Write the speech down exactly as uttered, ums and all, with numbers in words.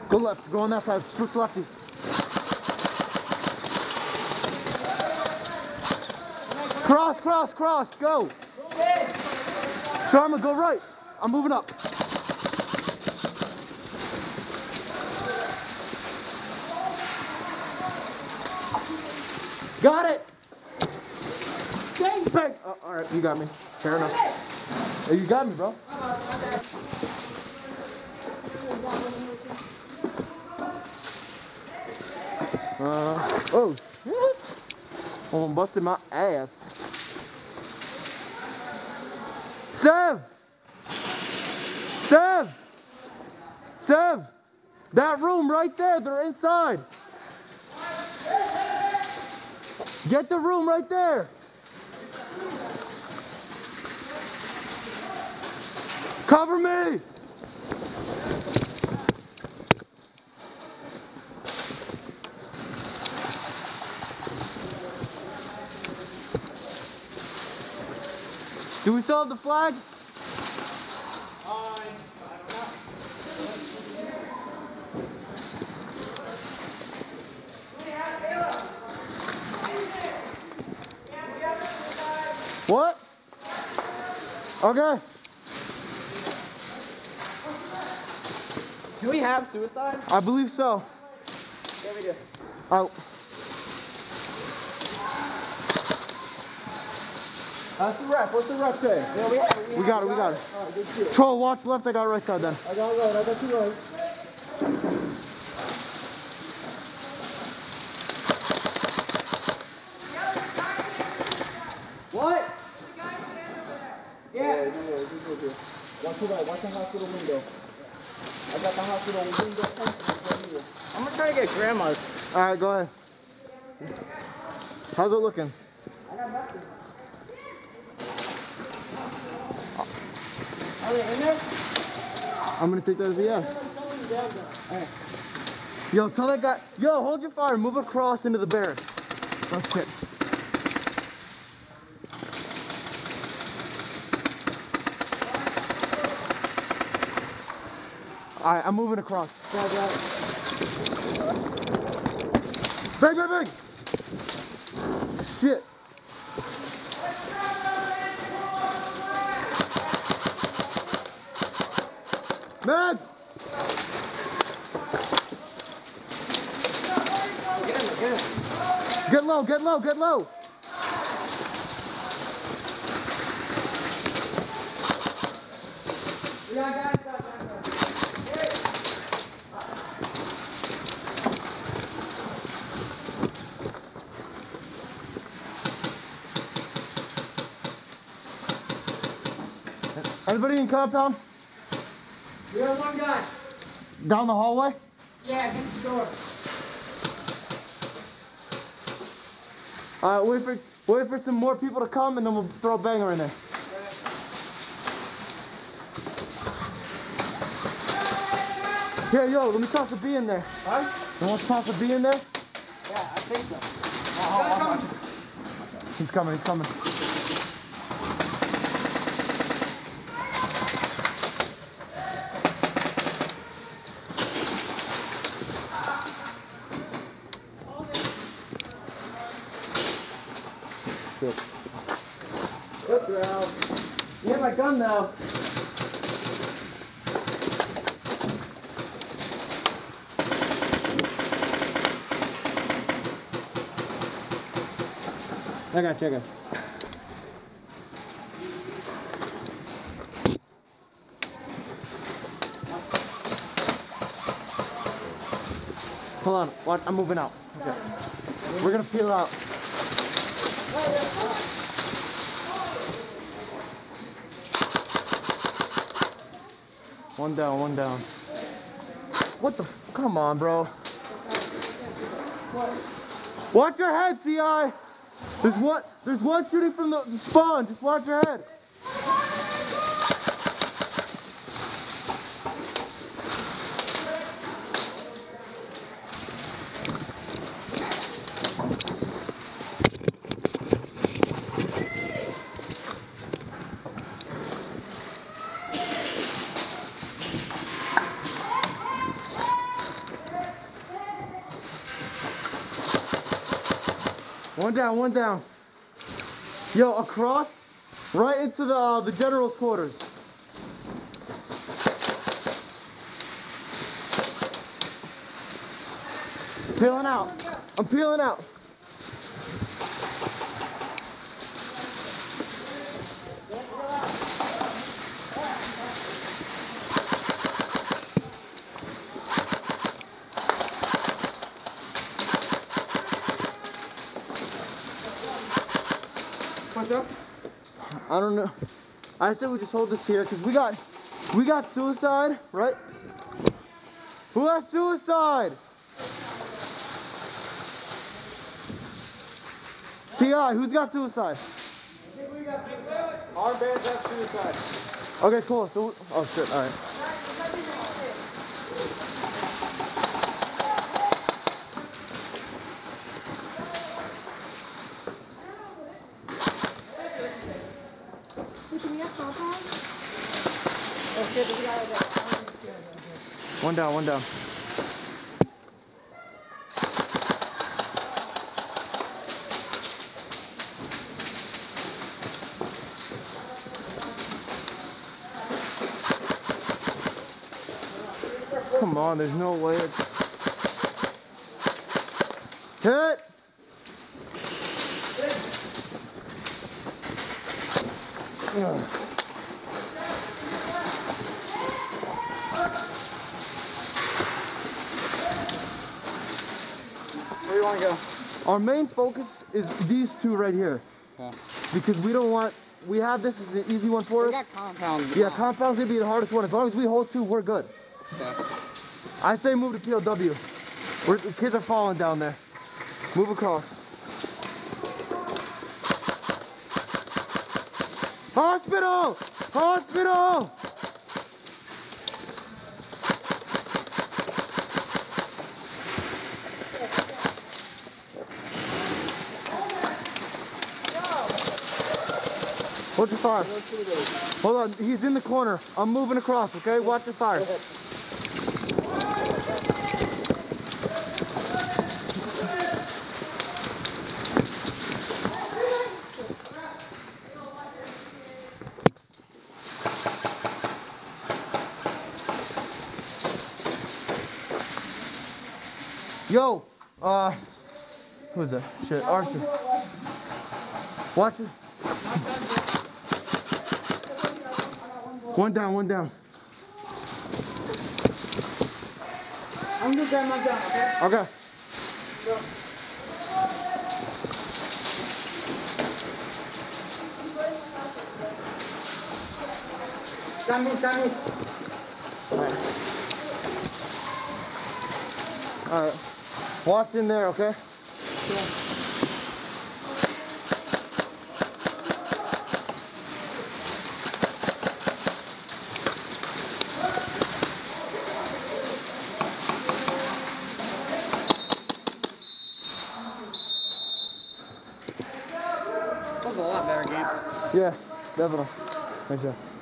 Go left. Go on that side. Switch lefties. Cross, cross, cross. Go. Sharma, go right. I'm moving up. Got it. Dang, bang. Oh, all right, you got me. Fair enough. Hey, you got me, bro. Uh, oh, shit. Almost busted my ass. Sev! Sev! Sev! That room right there, they're inside. Get the room right there. Cover me! Do we still have the flag? What? Okay. Do we have suicide? I believe so. Yeah, we do. Out. That's the ref. What's the ref say? Yeah, we, have, we, We got it, we got it. All right, good shit. Troll, watch left, I got right side then. I got right, I got two right. What? Yeah. Yeah, no, no, it's good here. Watch it right, watch the hospital window. I got the hospital window. I'm gonna try to get grandma's. Alright, go ahead. How's it looking? I got nothing. Are they in there? I'm gonna take that as a yes. Alright. Yo, tell that guy, yo, hold your fire, move across into the barracks. That's it. Alright, I'm moving across. Got that. Bang, bang, bang! Shit. Man! Get him, get him. Get low, get low, get low! We got guys out there. Anybody in compound? We have one guy. Down the hallway? Yeah, get the door. Alright, wait for wait for some more people to come and then we'll throw a banger in there. Here, yo, let me toss a bee in there. Huh? You want to toss a bee in there? Yeah, I think so. Oh, he's coming, he's coming. Shit. Good girl. You have my gun now. I got you, I got you. Hold on, watch, I'm moving out. Okay. We're gonna peel out. One down, one down. What the f- come on, bro. Watch your head, C I. There's one, there's one shooting from the, the spawn. Just watch your head. One down, one down. Yo, across, right into the uh, the general's quarters. Peeling out. I'm peeling out. Punch up. I don't know. I said we just hold this here because we got we got suicide, right? Who has suicide? T I, who's got suicide? Our bands have suicide. Okay, cool. So, oh shit, all right. One down, one down. Come on, there's no way it's... Hit! Ugh. Where do you want to go? Our main focus is these two right here. Okay. Because we don't want... We have this as an easy one for We us. got compounds. Yeah, compound's gonna be the hardest one. As long as we hold two, we're good. Okay. I say move to P O W. We're, the kids are falling down there. Move across. Hospital! Hospital! Hold your fire. Hold on, he's in the corner. I'm moving across, okay? Watch your fire. Yo, uh, who is that? Shit, Archer. Watch it. One down, one down. I'm gonna grab my gun, okay? Okay. Stand move, stand move. All right. Watch in there, okay? That was a lot better game. Yeah, definitely. Thanks, yeah.